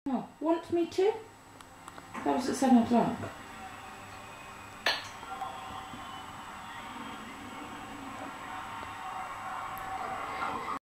Oh, want me to? That was at 7 o'clock.